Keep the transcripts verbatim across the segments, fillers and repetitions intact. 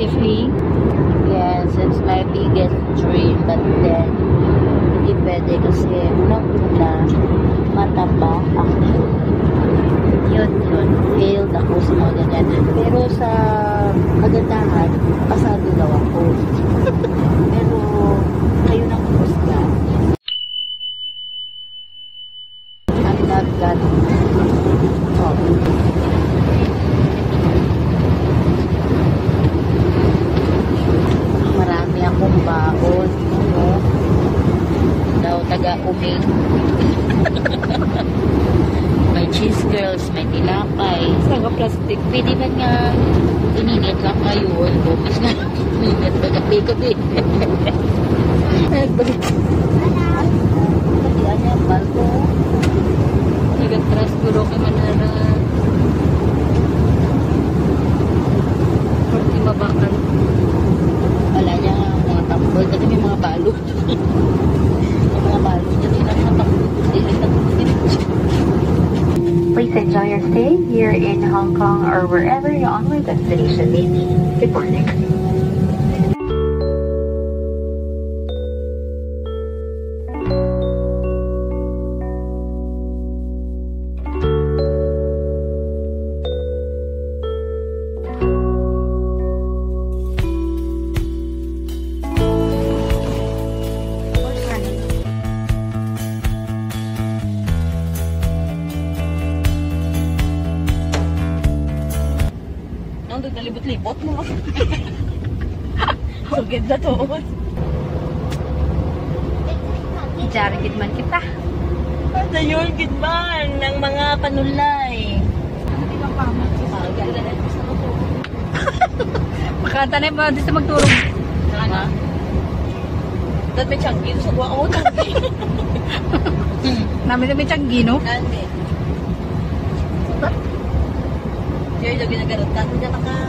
If-E? Yes, it's my biggest dream, but then hindi pwede kasi unang-una mataba ako. Yun, yun. Failed ako sa mga ganyan. Pero sa kagandahan, pasado daw ako. Pero kayo nang husga. I'm not that top. Marami akong baon. Ano? Daw taga-uming. May cheese curls, may tilapay. Saan ka plastic? Pwede ba nga ininit lang ngayon? Bukas na ininit ba gabi-gabi? Nagbalik. Pati anya, balko. Nag-atras guro ka manara. Pati mabakan. Wala niya mga tambol. Kasi may mga balot. May mga balot niya. Hindi na mga tambol. Hindi na Please enjoy your stay here in Hong Kong or wherever your onward destination may be. Good morning. Nandun na libot-libot mo. Sugid na to. Ijarigid man kita. At yun, gitman ng mga panulay. Hindi ka pa mo. Makanta na yung mga di sa magturong. Ha? Dahil may tiyanggi sa buwan ko. Namin na may tiyanggi, no? Nani. Diyo yung ginagarutan mo dyan naka...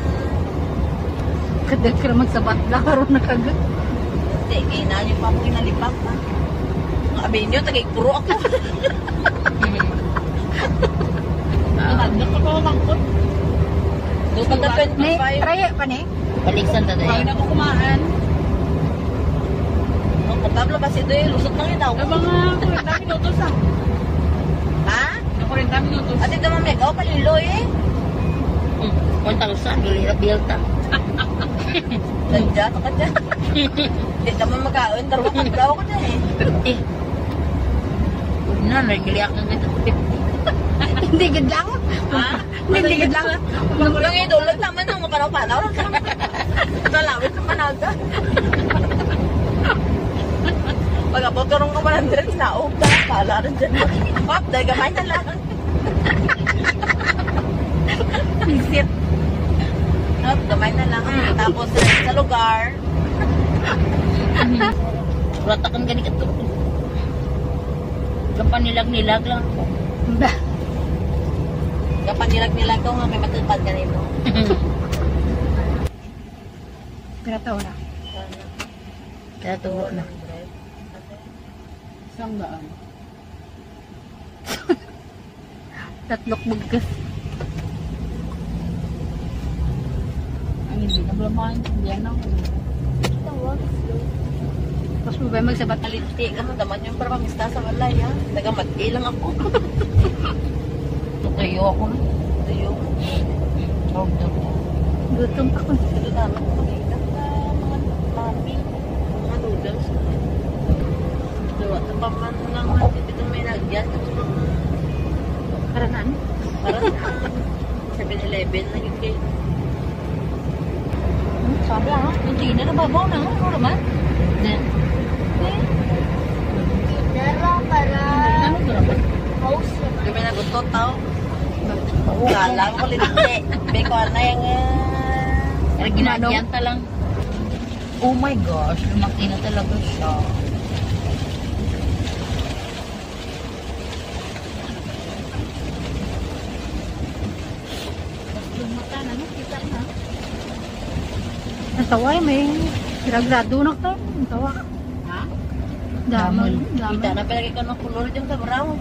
Kadag ka naman sa batla, karoon na kagad. Hindi, kainan yung pa mo kinalipak ha. Ang abihin nyo, tagay-puro ako. Nagdag ka pa mamangkot. Doon pagka May twenty-five. try pa ni? Baliksan na Bago dahil. na ako kumaan. Ang katabla ba si ito eh, lusot lang itaw. Ay, mga kurenta minutos ah. Ha? Kurenta minutos. At ito mamaya, ikaw palilo eh. Hmm, one thousand, duli na bilta. Ganda ka dyan. Hindi naman magkaon, darwa ka daw ko dyan eh. fifty. Huwag na, nagiliak ng ito. fifty. Hindi gid lang. Ha? Hindi gid lang. Magulang yung dulot naman ng mapanaw-panaw. Salawit ng managa. Pag-abot ka rin ka one hundred, naog ka. Pala rin dyan. Pop, dahil gamay na lang. Isip. Pop, gamay na lang. Tapos sa lugar. Ratakan ganit ito. Kapanilag-nilag lang ako. Ba. Kapanilag-nilag ko nga may matupad ka rin mo. Pinataw na. Kaya tuho na. Isang daan. Tatlok bugkas. Ang hindi na blamahan. Hindi yan ako. Tapos mo ba yung magsabat? Alinti ka mo, daman yung para pamista sa walay ha. Nagamati lang ako. Tutuyo ako na. Tutuyo. Huwag na ko. Gutom ako. Ito na lang makikita sa mga mami. Mga noodles. Dawa, tapaman mo lang man. Ito may nagyan. Karanaan? Parang seven eleven na yun kayo. Sabi ha? Hindi na nababaw na. Ano naman? Then, Dalawa para ano naman? house naman. Kami na gusto tao. Kala ko linti. Beko na yung uh, ginagyan talang. Oh my gosh, lumaki na talaga siya. Lumata na, no? Kita na. Nasaway, may gragrado na ka. Nasawa. Ha? Damon. Kita na palagi ka ng kulor dyan sa brown.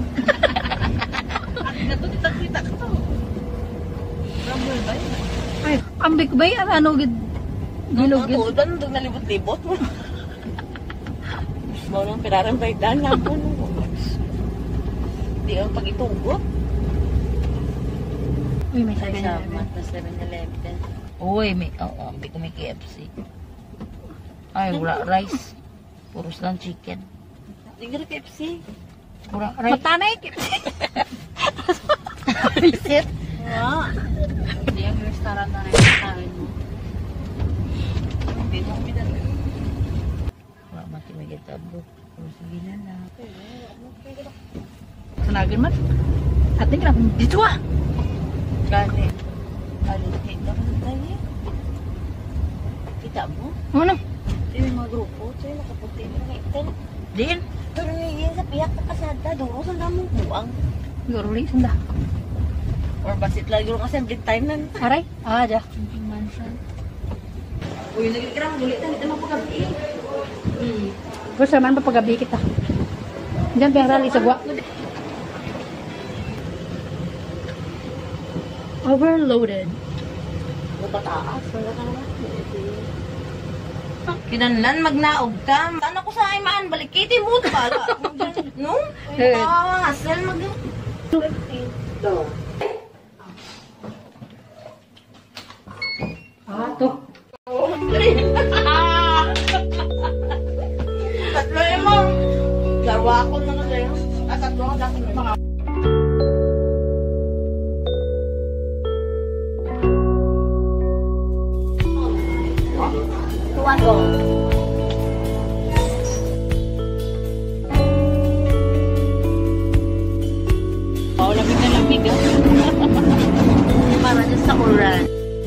Ito, kita-kita ka to. Brown ba yun? Ay, ambik ba yan? Ano, gid? Gilog Ako, doon doon nalibot-libot mo. Mo nang pirarang baydan lang po. Di ang pag-itugot. Uy, may seven eleven. seven eleven. Uy, may, oo, oh, may kumi K F C. Ay, wala rice. Puros lang chicken. Tingnan K F C. Wala rice. Matanay K F C. Visit. Wala. Hindi ang restaurant na nagkakain mo. Hindi mo pinag. Wala mati may kitabo. Pero sige na lang. Sanagin man. Ating ka dito ah. Gani. Alit na naman tayo. Kita mo? Ano? Yung mga grupo, sa'yo nakapunti na nakaitan. Din. Pero yung sa piyak na kasada, doon sa damong buang. Guruli sanda. Or basit lagi rin kasi break time nan. Aray. Ah, aja. Uy, nagkikirang gulit na, hindi naman pagkabi. Hmm. Gusto naman pa pagabi kita. Diyan pa yung rally sa gwa. Overloaded. Napataas, wala ka naman. Kinanlan, magnaog ka. Ano ko sa imaan, balikitin mo ito ba? No? Eh. Ah, asal mag... Ah, to. Tatlo eh mo. Larwa ko na nga sa'yo. Ah, tatlo ka dapat mga... Tuwago. Oh, lamig na lamig ah. Para dyan sa uran.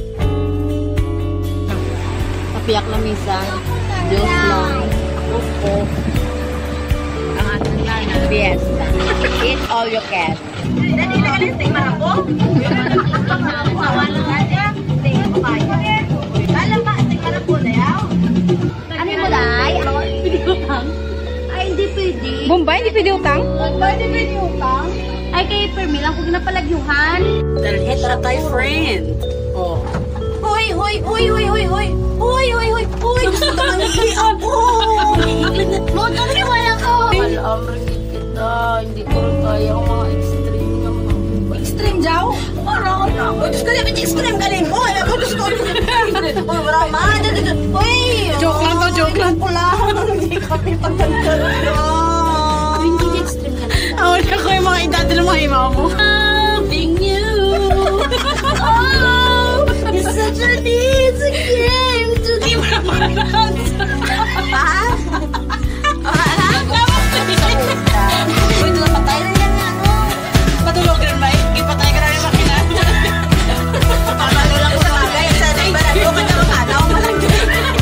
Papiyak na minsan. Diyos lang. Opo. Ang ating lana. Fiesta. Eat all you can. Dali na alis, tingin marako. Kawalan aja. Tingin ko kayo. Alam ba, tingin marako na yaw. Ano mo day? Ay, hindi pwede. Bombay, hindi pwede utang? Bombay, hindi pwede utang? Ay, kayo permi lang kung ginapalagyuhan. Dalhet ra tayo, friend. Oh. Hoy, hoy, hoy, hoy, hoy, hoy. Hoy, hoy, hoy, hoy. Gusto ka mangyay ako. Motor ni wala ko. Alam rin kita, hindi ko rin kaya ang mga extreme na mga... Extreme jaw? Parang ano ako. Diyos ko namin extreme ka rin mo. Ay, ako Diyos ko. Uy, wala ma. Uy. Joke lang to, joke lang. Ko lang. Hindi kami pagkagano. Hindi extreme ka lang. Awal ka ko yung mga edad ng mga imaw mo. Loving you. Oh, it's such an easy game to do. Ha? Uy, napatay na yan nga. Patulog rin ba? Ipatay ka na rin makina. Pamalo lang ko sa bagay. Sa ibarat ko ka na makanaw mo lang din.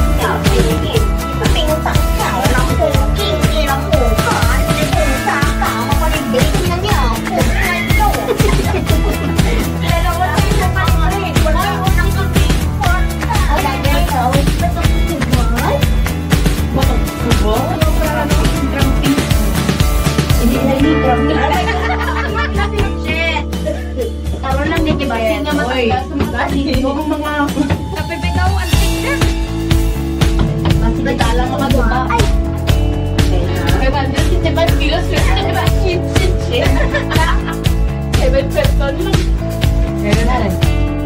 Pintang ka. Walang cooking. Ilang kukan. Pintang ka. Mapaligay ko na niya. Ano? Dalawa tayo sa pangari. Wala ko nang kapipon. Wala niya ikaw. Ba't ang kubay? Bakit? Kubo? Hindi na yung drumming. Karoon lang din kibasin nga matagal sa mga Hindi mo mga... kapipitaw ang tignan. Kasi nagdala ka maguba. Ay! Kaya ba, fifty-five kilos yun. Shit, shit, shit. Seven person lang. Pero na rin.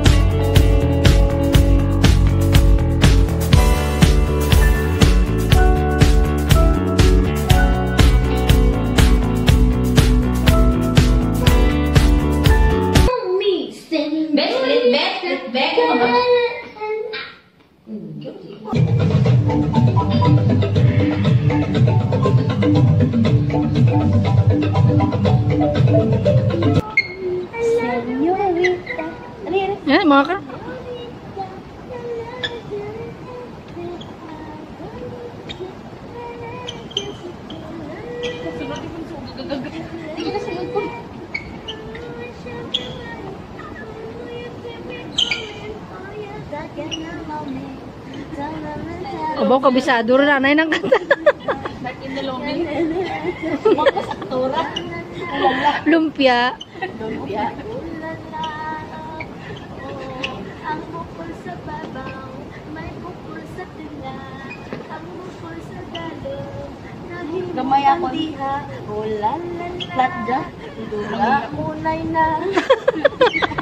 Yan, mga ka. Kabaw, kabisado rin nanay ng kanta. Lumpia. Lumpia. Ang bukol sa babaw, may bukol Gamay ako diha. Ulan, latda. Dula, unay na.